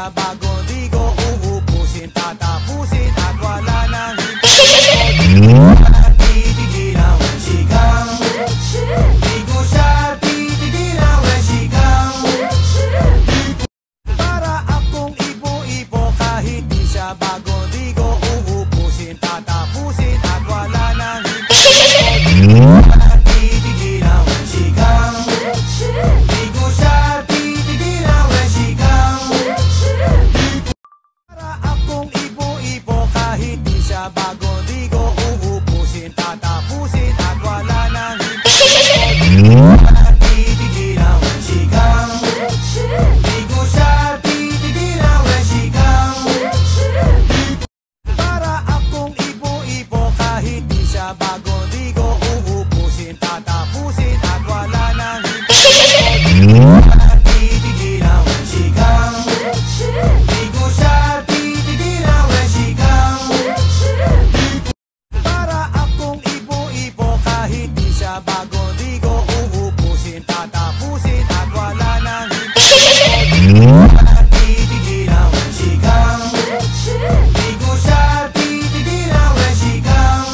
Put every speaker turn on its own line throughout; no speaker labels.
siya bagong ligo, uubusin, tatapusin at wala nang titigil ang sigang. Di ko siya titigil ang sigang. Para akong ipo-ipo kahit di siya bagong ligo, uubusin, tatapusin at wala nang titigil ang sigang. Di ko siya titigil ang sigang. Para akong ipo-ipo kahit di siya bagong ligo, uubusin, tatapusin at wala nang titigil ang sigang. Di ko siya titigil ang sigang. Para akong ipo-ipo kahit di siya bagong ligo, uubusin, tatapusin at wala nang titigil ang sigang. Di ko siya titigil ang sigang. Para akong ipo-ipo kahit di siya bagong ligo, uubusin, tatapusin at wala nang titigil ang sigang. Di ko siya titigil ang sigang.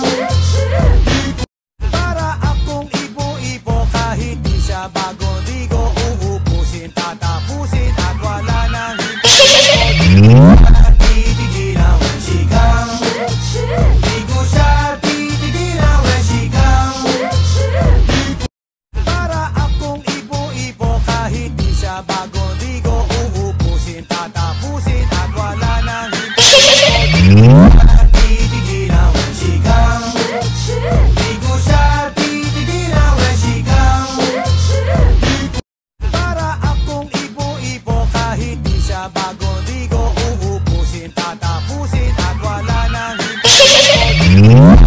Para akong ipo-ipo kahit di siya bagong ligo, uubusin, tatapusin at wala nang titigil ang sigang. Di ko siya titigil ang sigang. Para akong ipo-ipo kahit di siya bagong ligo, uubusin, tatapusin at wala nang titigil ang sigang. Di ko siya titigil ang sigang. Para akong ipo-ipo kahit di siya bagong ligo, uubusin, tatapusin at wala nang